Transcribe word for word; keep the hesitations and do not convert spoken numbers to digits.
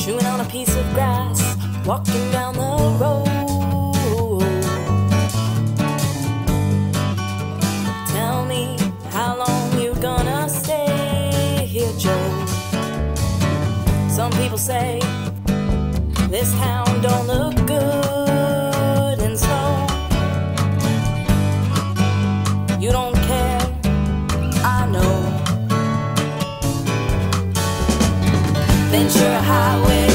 chewing on a piece of grass, walking down the road. Tell me how long you gonna stay here, Joe. Some people say this town don't look good, and so you don't care, I know. Ventura Highway